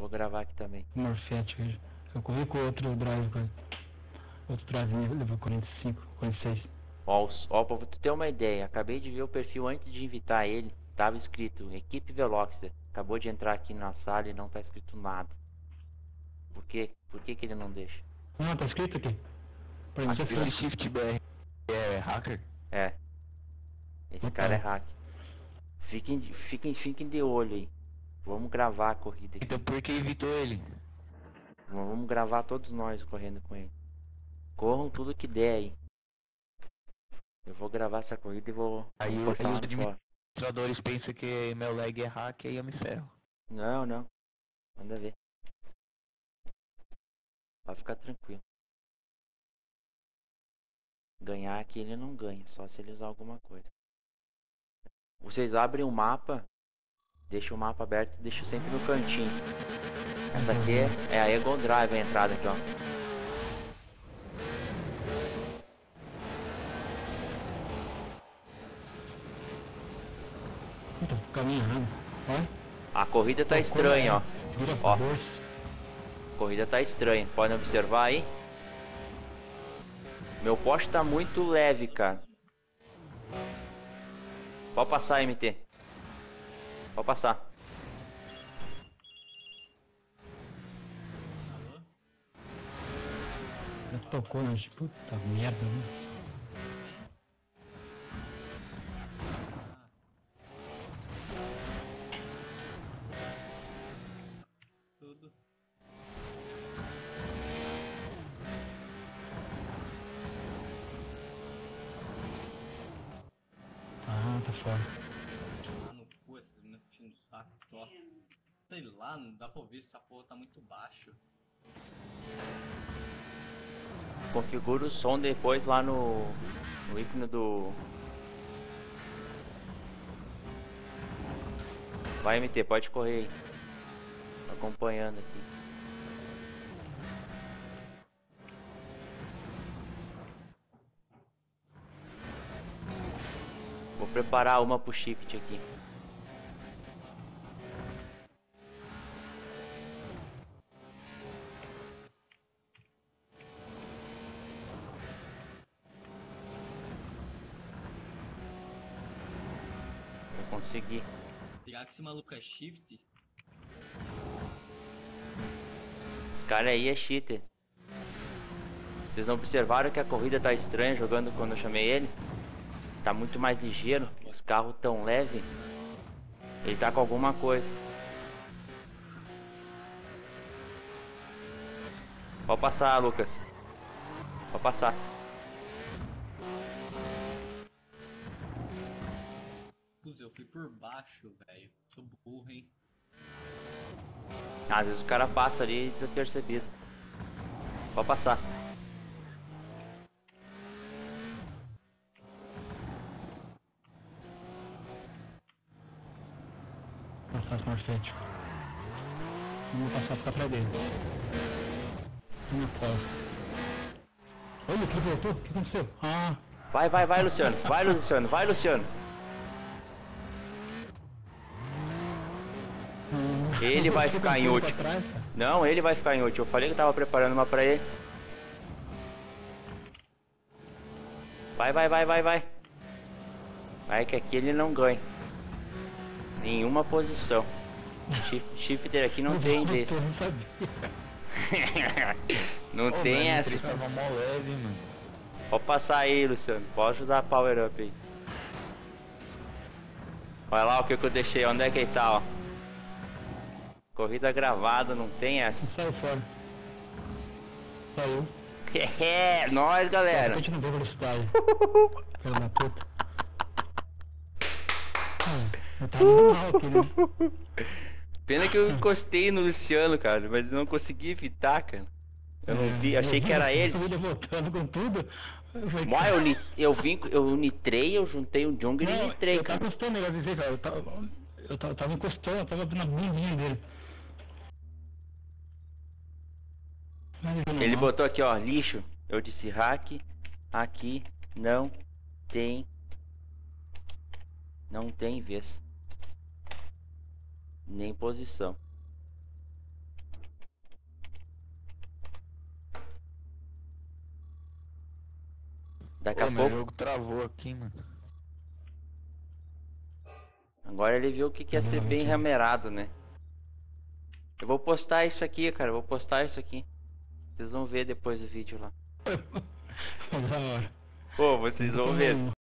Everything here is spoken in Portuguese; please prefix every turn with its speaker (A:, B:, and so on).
A: vou gravar aqui também.
B: Morfete hoje. Eu corri com outro drive, cara. Outro drive levou 45, 46.
A: Ó, pra tu ter uma ideia, acabei de ver o perfil antes de invitar ele. Tava escrito Equipe Veloxter. Acabou de entrar aqui na sala e não tá escrito nada. Por quê? Por que que ele não deixa?
B: Não, tá escrito aqui.
C: Aquele Shift BR é hacker?
A: É. Esse cara é hack. Fiquem de olho aí. Vamos gravar a corrida aqui.
C: Então por que evitou ele?
A: Vamos gravar todos nós correndo com ele. Corram tudo que der aí. Eu vou gravar essa corrida e vou postar lá no fora.
C: Os administradores pensam que meu lag é hack e aí eu me ferro.
A: Não. Manda ver. Vai ficar tranquilo. Ganhar aqui ele não ganha, só se ele usar alguma coisa. Vocês abrem o mapa, deixa o mapa aberto e deixa sempre no cantinho. Essa aqui é a Eagle Drive, a entrada aqui, ó.
B: Puta, caminhando. Ó.
A: A corrida tá estranha, ó.
B: Vira
A: Ó.
B: pra
A: A corrida tá estranha, podem observar aí. Meu poste tá muito leve, cara. Pode passar, MT. Pode passar.
B: Já tocou, né? Puta merda, né?
D: Tudo.
B: Ah, tá fora.
D: Ah, no cu, esses meninos puxando o saco, ó. Sei lá, não dá pra ver se essa porra tá muito baixo.
A: Configura o som depois lá no ícone do... Vai, MT, pode correr aí. Tô acompanhando aqui. Vou preparar uma pro shift aqui. Eu consegui.
D: Será que esse maluco é shift?
A: Esse cara aí é cheater. Vocês não observaram que a corrida tá estranha jogando quando eu chamei ele? Tá muito mais ligeiro, os carros tão leves. Ele tá com alguma coisa. Pode passar, Lucas. Pode passar.
D: Putz, eu fui por baixo, velho. Sou burro, hein?
A: Às vezes o cara passa ali desapercebido. Pode passar.
B: Passar morfético. Vamos passar ficar pra dentro. Uma pausa. Olha, o que voltou? O que aconteceu? Ah,
A: Vai, Luciano. Vai, Luciano. Ele vai ficar em último. Não, ele vai ficar em último. Eu falei que eu tava preparando uma pra ele. Vai. Vai que aqui ele não ganha. Nenhuma posição. Shifter aqui não tem vez.
B: não sabia.
A: Não tem essa.
C: Tava mó leve, mano.
A: Pode passar aí, Luciano. Pode usar power up aí. Olha lá o que eu deixei. Onde é que ele tá, ó? Corrida gravada, não tem essa.
B: Saiu fora. Saiu.
A: É, nós, galera.
B: Continua a velocidade. Filho da puta. Eu tava indo mal aqui, né?
A: Pena que eu encostei no Luciano, cara, mas não consegui evitar, cara. Eu não vi, achei que era ele.
B: Eu voltando com tudo.
A: Mas eu nitrei, eu juntei o Jungle e nitrei,
B: eu tava
A: cara.
B: encostando nele, avisei, cara. Eu tava encostando, eu tava na bundinha dele.
A: Ele botou aqui, ó, lixo. Eu disse hack, aqui não tem vez. Nem posição. Daqui a
C: Meu
A: pouco.
C: jogo travou aqui, mano.
A: Agora ele viu o que é ser bem ramerado, né? Eu vou postar isso aqui, cara. Eu vou postar isso aqui. Vocês vão ver depois do vídeo lá.
B: Da hora.
A: Pô, vocês vão ver.